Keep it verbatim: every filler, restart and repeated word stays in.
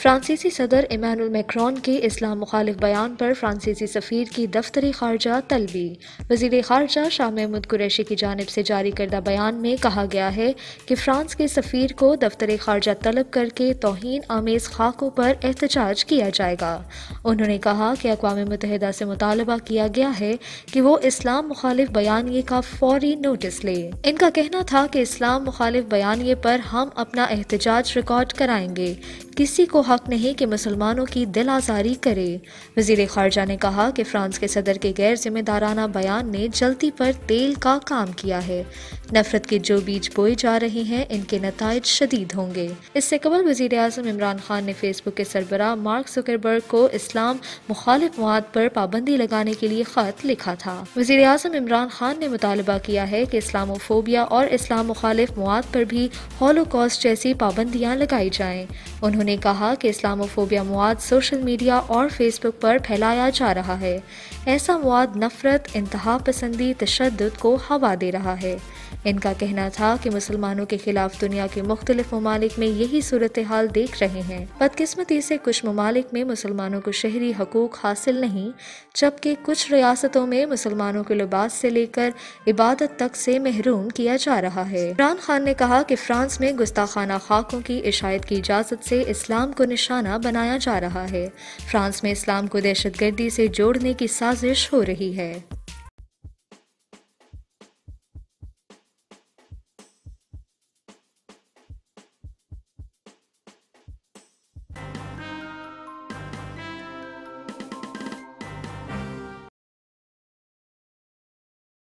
فرانسیسی صدر Emmanuel Macron کے اسلام مخالف بیان پر فرانسیسی سفیر کی دفتر خارجہ طلبی۔ وزیر خارجہ شاہ محمود قریشی کی جانب سے جاری کردہ بیان میں کہا گیا ہے کہ فرانس کے سفیر کو دفتر خارجہ طلب کر کے توہین آمیز خاکوں پر احتجاج کیا جائے گا۔ انہوں نے کہا کہ اقوام متحدہ سے مطالبہ کیا گیا ہے کہ وہ اسلام مخالف بیانیے کا فوری نوٹس لے۔ ان کا کہنا تھا کہ اسلام مخالف بیانیے پر ہم اپنا احتجاج ریکارڈ کرائیں گے، کسی کو حق نہیں کہ مسلمانوں کی دل آزاری کرے۔ وزیر خارجہ نے کہا کہ فرانس کے صدر کے غیر ذمہ دارانہ بیان نے جلتی پر تیل کا کام کیا ہے۔ نفرت کے جو بیج بوئے جا رہے ہیں ان کے نتائج شدید ہوں گے۔ اس سے قبل وزیر اعظم عمران خان نے فیس بک کے سربراہ مارک زکربرگ کو اسلام مخالف مواد پر پابندی لگانے کے لیے خط لکھا تھا۔ وزیر اعظم عمران خان نے مطالبہ کیا ہے کہ اسلاموفوبیا اور اسلام مخالف مواد پر بھی ہولوکاسٹ جیسی پابندیاں لگائی جائیں۔ انہوں نے کہا کہ اسلاموفوبیا مواد سوشل میڈیا اور فیس بک پر پھیلایا جا رہا ہے۔ ایسا مواد نفرت، انتہا پسندی، تشدد کو ہوا دے رہا ہے۔ ان کا کہنا تھا کہ مسلمانوں کے خلاف دنیا کے مختلف ممالک میں یہی صورتحال دیکھ رہے ہیں۔ بدقسمتی سے کچھ ممالک میں مسلمانوں کو شہری حقوق حاصل نہیں، جبکہ کچھ ریاستوں میں مسلمانوں کو لباس سے لے کر عبادت تک سے محروم کیا جا رہا ہے۔ عمران خان نے کہا کہ فرانس میں گستاخانہ خاکوں کی اشاعت کی اجازت سے اسلام کو نشانہ بنایا جا رہا ہے۔ فرانس میں اسلام کو دہشت گردی سے جوڑنے کی سازش ہو رہی ہے۔